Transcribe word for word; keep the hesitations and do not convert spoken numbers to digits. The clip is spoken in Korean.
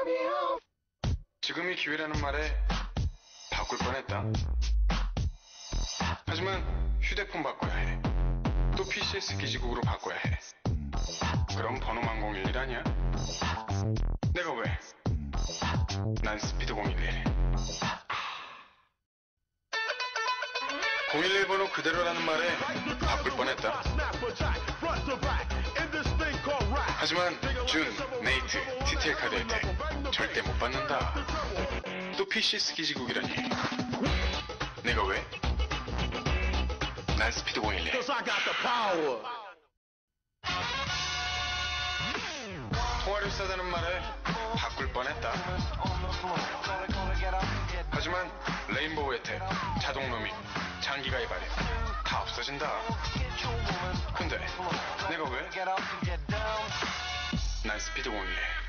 지금이 기회라는 말에 바꿀 뻔했다. 하지만 휴대폰 바꿔야 해. 또 피씨에스 기지국으로 바꿔야 해. 그럼 번호만 공일일 아니야? 내가 왜? 난 스피드 공일일. 공일일 번호 그대로라는 말에 바꿀 뻔했다. 하지만 준, 네이트, 티티엘 카드 혜택 절대 못 받는다. 또 피씨에스 기지국이라니. 내가 왜? 난 스피드 공일일. 통화료 싸다는 말에 바꿀 뻔했다. 하지만 레인보우 혜택, 자동 로밍, 장기 가입 할인 다 없어진다. 근데 내가 왜? 난 스피드 공일일.